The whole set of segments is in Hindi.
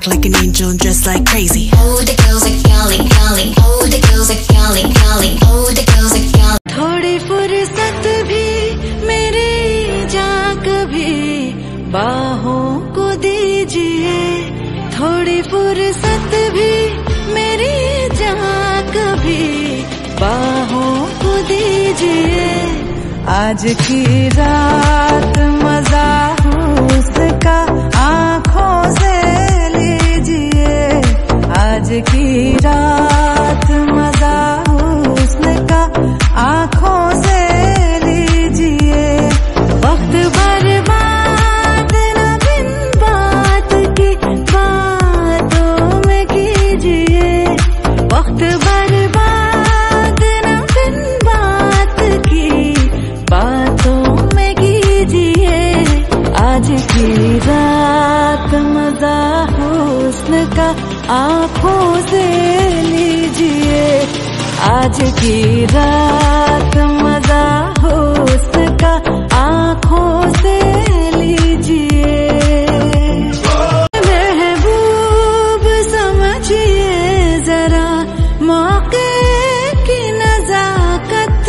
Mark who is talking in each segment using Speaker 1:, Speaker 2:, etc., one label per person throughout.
Speaker 1: act like an angel and dress like crazy.
Speaker 2: Oh, the girls are calling, calling. Oh, the girls are calling, calling. Oh, the girls are calling.
Speaker 3: थोड़ी फुर्सत भी मेरी जा कभी बाहों को दीजिए, थोड़ी फुर्सत भी मेरी जा कभी बाहों को दीजिए। आज की रात मजा हुस्न का आँखों से लीजिए, आज की रात मजा हुस्न का आँखों से लीजिए। वक्त बर्बाद न बिन बात की बातों में कीजिए, वक्त बर्बाद न बिन बात की बातों में कीजिए। आज की रात मजा हुस्न का आँखों से लीजिए, आज की रात मजा हुस्न का आँखों से लीजिए। महबूब समझिए जरा मौके की नजाकत,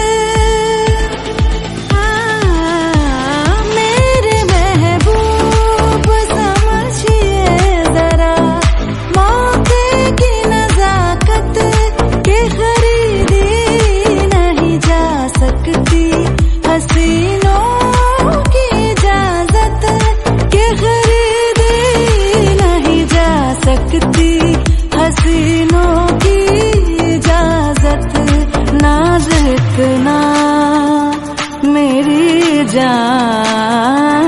Speaker 3: मेरे महबूब समझिए जरा मौके की नजाकत के खरीदी नहीं जा सकती हसीनों की इजाजत, के खरीदी नहीं जा सकती हसीनों की इजाजत। नाज इतना मेरी जान,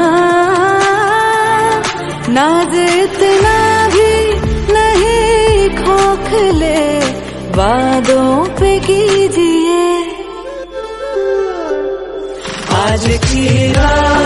Speaker 3: नाज इतना भी नहीं खोखले वादों पे कीजिए। आज की रात